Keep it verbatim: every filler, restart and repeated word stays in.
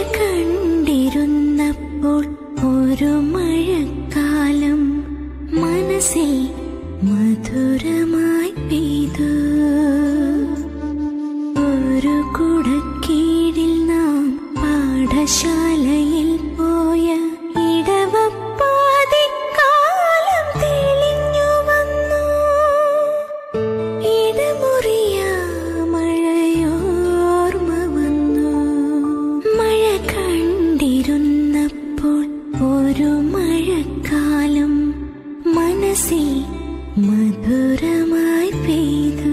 കണ്ടിരുന്നപ്പോൾ ഒരു മഴക്കാലം മനസ്സിൽ മധുരമായി പെയ്തു. ഒരു കുടക്കീഴിൽ നാം പാഠശാലയിൽ പോയ ഇടവപ്പാതിക്കാലം തെളിഞ്ഞു വന്നു. ഇടമുറിയ മഴയോർമ്മ വന്നു. മഴ കണ്ടിരുന്നപ്പോൾ ഒരു മഴക്കാലം മനസ്സിൽ മധുരമായി പെയ്തു.